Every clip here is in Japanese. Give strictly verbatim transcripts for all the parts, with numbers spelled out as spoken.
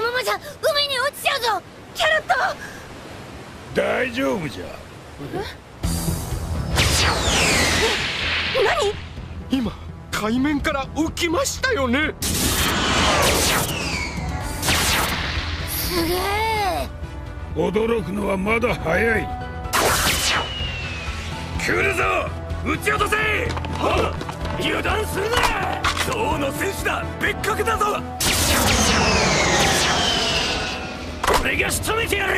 ままじゃ海に落ちちゃうぞキャロット。 大丈夫じゃ。 え、何？ 今海面から浮きましたよね。 すげえ。 驚くのはまだ早い。来るぞ、撃ち落とせ。はっ、油断するな。象の戦士だ、別格だぞ。俺が仕留めてやる。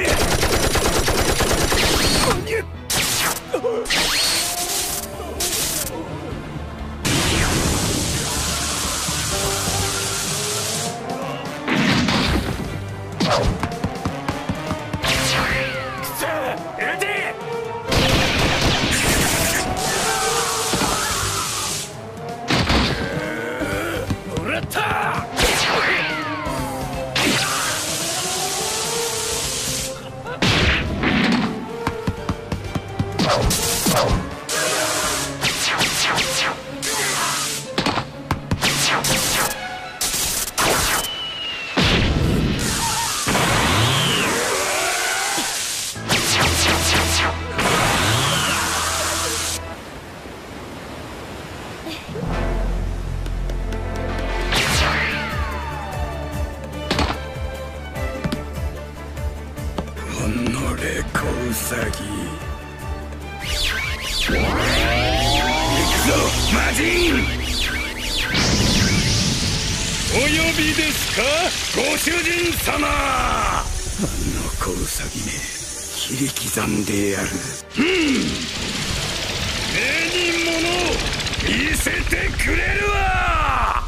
ウサギ。行くぞ魔人。お呼びですかご主人様。あの小ウサギめ切り刻んでやる。うん、目に物見せてくれるわ。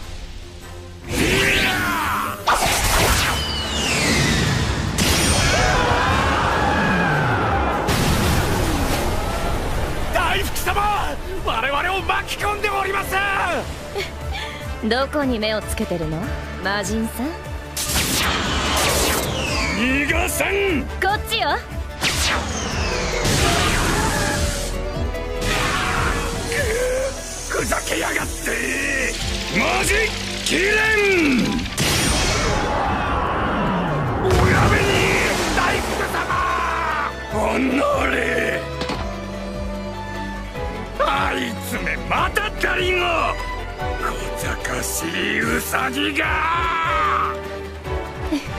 大福様、我々を巻き込んでおります。 どこに目をつけてるの魔人さん。 逃がさん。 こっちよ。 ふざけやがって。マジッキレン。おやめに大福様。おのれ。あいつめまたダリンを。小賢しいウサギが。